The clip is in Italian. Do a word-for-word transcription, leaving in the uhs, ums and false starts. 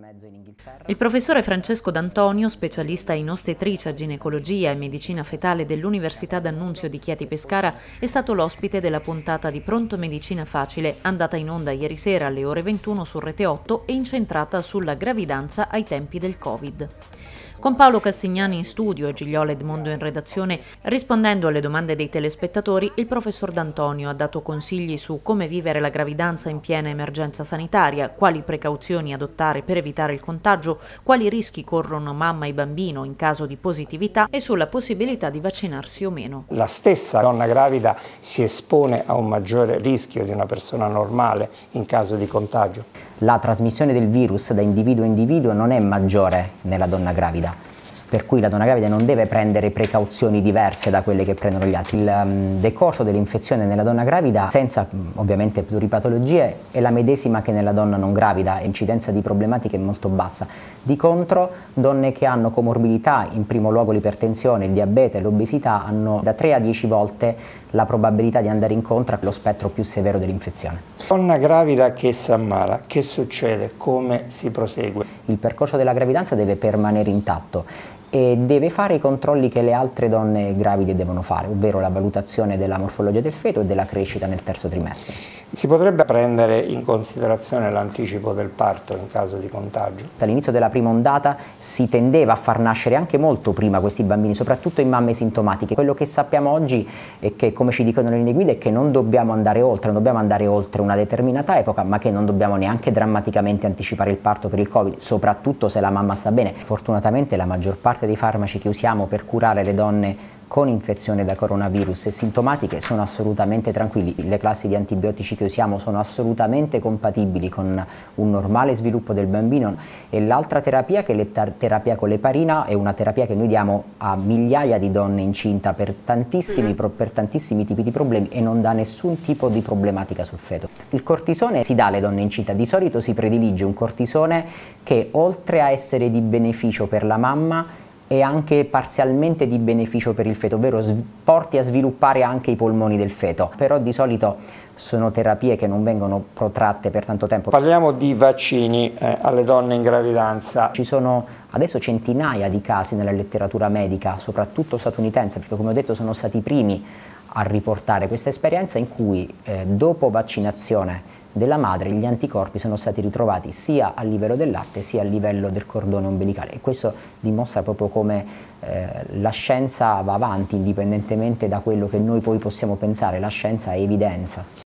Il professore Francesco D'Antonio, specialista in ostetricia, ginecologia e medicina fetale dell'Università D'Annunzio di Chieti Pescara, è stato l'ospite della puntata di Pronto Medicina Facile, andata in onda ieri sera alle ore ventuno su Rete otto e incentrata sulla gravidanza ai tempi del Covid. Con Paolo Castignani in studio e Gigliola Edmondo in redazione, rispondendo alle domande dei telespettatori, il professor D'Antonio ha dato consigli su come vivere la gravidanza in piena emergenza sanitaria, quali precauzioni adottare per evitare il contagio, quali rischi corrono mamma e bambino in caso di positività e sulla possibilità di vaccinarsi o meno. La stessa donna gravida si espone a un maggiore rischio di una persona normale in caso di contagio. La trasmissione del virus da individuo a individuo non è maggiore nella donna gravida, per cui la donna gravida non deve prendere precauzioni diverse da quelle che prendono gli altri. Il um, decorso dell'infezione nella donna gravida, senza ovviamente pluripatologie, è la medesima che nella donna non gravida, incidenza di problematiche molto bassa. Di contro, donne che hanno comorbidità, in primo luogo l'ipertensione, il diabete e l'obesità, hanno da tre a dieci volte la probabilità di andare incontro allo spettro più severo dell'infezione. Donna gravida che si ammala, che succede? Come si prosegue? Il percorso della gravidanza deve permanere intatto e deve fare i controlli che le altre donne gravide devono fare, ovvero la valutazione della morfologia del feto e della crescita nel terzo trimestre. Si potrebbe prendere in considerazione l'anticipo del parto in caso di contagio? All'inizio della prima ondata si tendeva a far nascere anche molto prima questi bambini, soprattutto in mamme sintomatiche. Quello che sappiamo oggi è che, come ci dicono le linee guida, è che non dobbiamo andare oltre, non dobbiamo andare oltre una determinata epoca, ma che non dobbiamo neanche drammaticamente anticipare il parto per il Covid, soprattutto se la mamma sta bene. Fortunatamente la maggior parte dei farmaci che usiamo per curare le donne con infezione da coronavirus e sintomatiche sono assolutamente tranquilli. Le classi di antibiotici che usiamo sono assolutamente compatibili con un normale sviluppo del bambino, e l'altra terapia, che è la terapia con l'eparina, è una terapia che noi diamo a migliaia di donne incinta per tantissimi, per tantissimi tipi di problemi e non dà nessun tipo di problematica sul feto. Il cortisone si dà alle donne incinte, di solito si predilige un cortisone che, oltre a essere di beneficio per la mamma, e anche parzialmente di beneficio per il feto, ovvero porti a sviluppare anche i polmoni del feto, però di solito sono terapie che non vengono protratte per tanto tempo. Parliamo di vaccini eh, alle donne in gravidanza. Ci sono adesso centinaia di casi nella letteratura medica, soprattutto statunitense, perché come ho detto sono stati i primi a riportare questa esperienza in cui eh, dopo vaccinazione della madre gli anticorpi sono stati ritrovati sia a livello del latte sia a livello del cordone ombelicale, e questo dimostra proprio come eh, la scienza va avanti indipendentemente da quello che noi poi possiamo pensare. La scienza è evidenza.